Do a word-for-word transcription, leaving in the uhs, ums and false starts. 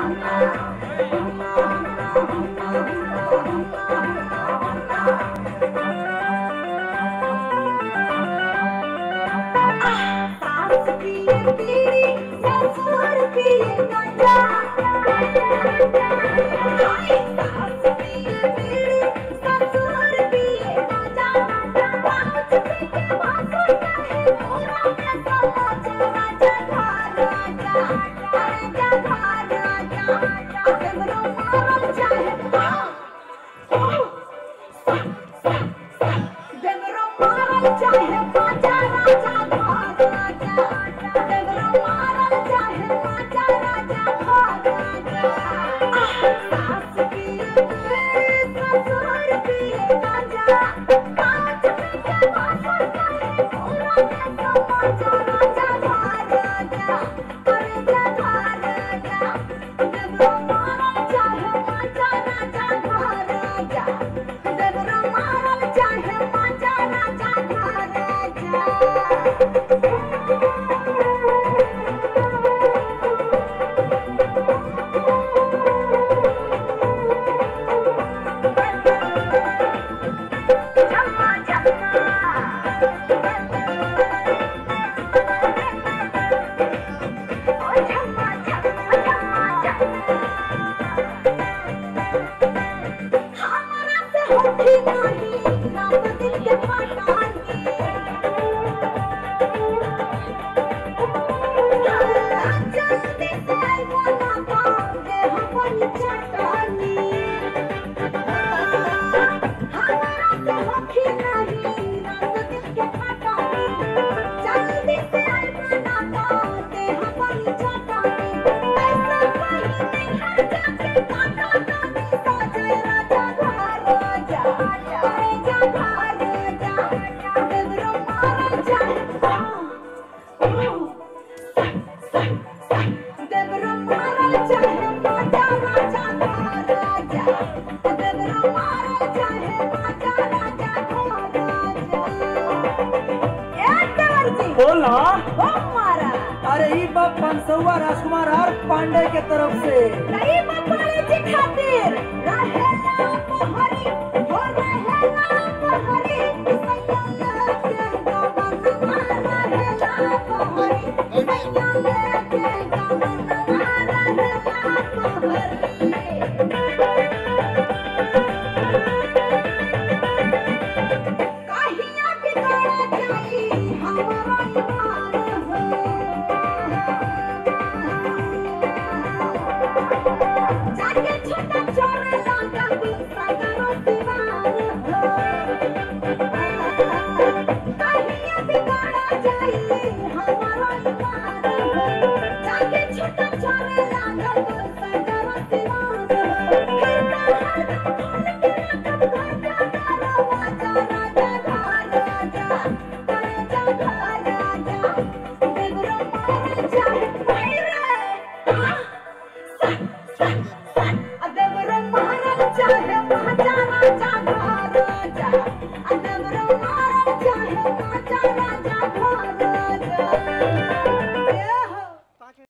बोला अरे ई बाप पंसौआ राजकुमार आर पांडे के तरफ से नहीं मपाले जी खातिर रहेला पहरी हो रहेला पहरी सैया के गमन रहेला पहरी सैया के गमन रहेला कहिया बिगड़ जाई हमारा ईमान हो जाके छोटा छोरे लागा सगरो दीवार हो कहिया बिगड़ जाई